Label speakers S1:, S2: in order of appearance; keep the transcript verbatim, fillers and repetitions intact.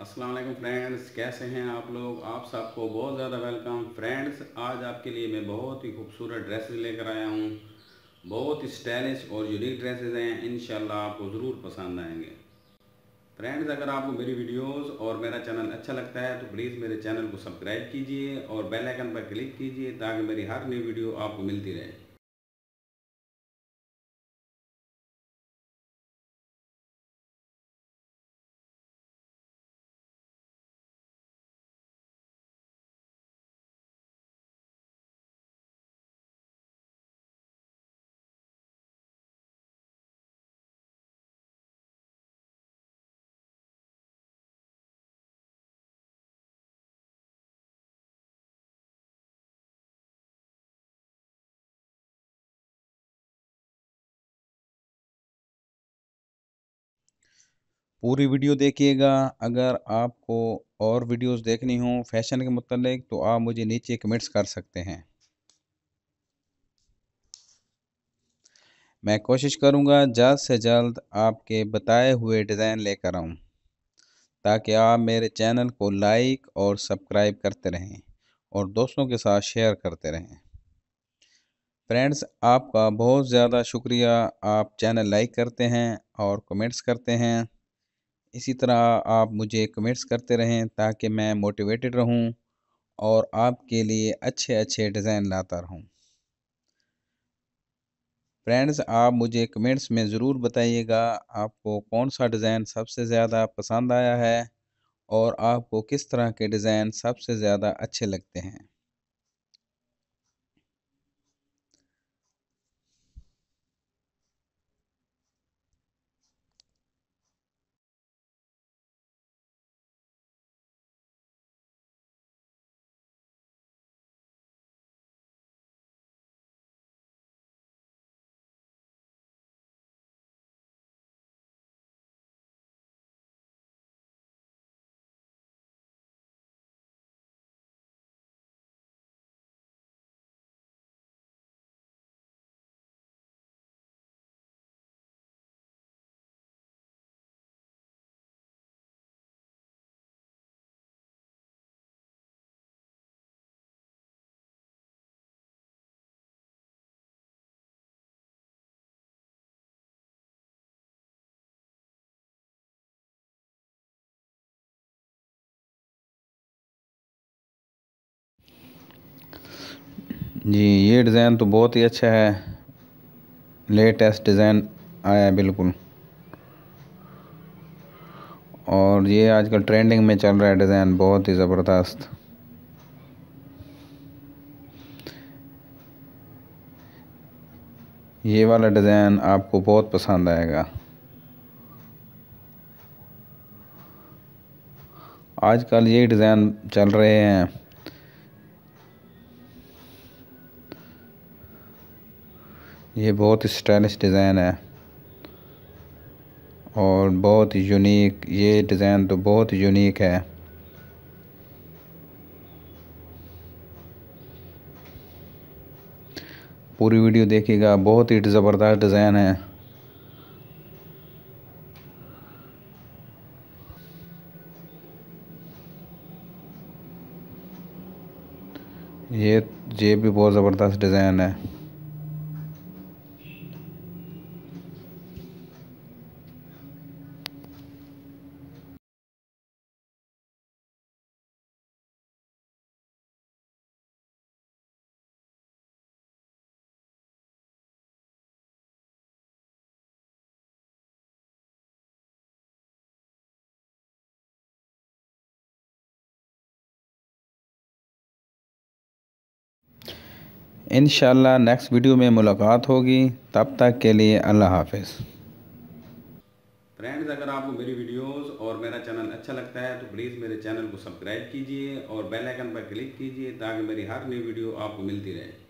S1: अस्सलाम वालेकुम फ्रेंड्स, कैसे हैं आप लोग। आप सबको बहुत ज़्यादा वेलकम फ्रेंड्स। आज आपके लिए मैं बहुत ही खूबसूरत ड्रेसेस लेकर आया हूँ। बहुत ही स्टाइलिश और यूनिक ड्रेसेस हैं, इंशाल्लाह आपको ज़रूर पसंद आएंगे। फ्रेंड्स, अगर आपको मेरी वीडियोस और मेरा चैनल अच्छा लगता है तो प्लीज़ मेरे चैनल को सब्सक्राइब कीजिए और बेल आइकन पर क्लिक कीजिए ताकि मेरी हर नई वीडियो आपको मिलती रहे।
S2: पूरी वीडियो देखिएगा। अगर आपको और वीडियोस देखनी हो फैशन के मुतालिक तो आप मुझे नीचे कमेंट्स कर सकते हैं। मैं कोशिश करूंगा जल्द से जल्द आपके बताए हुए डिज़ाइन लेकर आऊं, ताकि आप मेरे चैनल को लाइक और सब्सक्राइब करते रहें और दोस्तों के साथ शेयर करते रहें। फ्रेंड्स, आपका बहुत ज़्यादा शुक्रिया। आप चैनल लाइक करते हैं और कमेंट्स करते हैं। इसी तरह आप मुझे कमेंट्स करते रहें ताकि मैं मोटिवेटेड रहूं और आपके लिए अच्छे अच्छे डिज़ाइन लाता रहूं। फ्रेंड्स, आप मुझे कमेंट्स में ज़रूर बताइएगा आपको कौन सा डिज़ाइन सबसे ज़्यादा पसंद आया है और आपको किस तरह के डिज़ाइन सबसे ज़्यादा अच्छे लगते हैं। जी, ये डिज़ाइन तो बहुत ही अच्छा है। लेटेस्ट डिज़ाइन आया है बिल्कुल, और ये आजकल ट्रेंडिंग में चल रहा है डिज़ाइन, बहुत ही ज़बरदस्त। ये वाला डिज़ाइन आपको बहुत पसंद आएगा। आजकल ये डिज़ाइन चल रहे हैं। ये बहुत ही स्टाइलिश डिज़ाइन है और बहुत ही यूनिक। ये डिज़ाइन तो बहुत ही यूनिक है। पूरी वीडियो देखिएगा, बहुत ही ज़बरदस्त डिज़ाइन है। ये ये भी बहुत ज़बरदस्त डिज़ाइन है। इंशाल्लाह नेक्स्ट वीडियो में मुलाकात होगी। तब तक के लिए अल्लाह हाफ़िज़।
S1: फ्रेंड्स, अगर आपको मेरी वीडियोस और मेरा चैनल अच्छा लगता है तो प्लीज़ मेरे चैनल को सब्सक्राइब कीजिए और बेल आइकन पर क्लिक कीजिए ताकि मेरी हर नई वीडियो आपको मिलती रहे।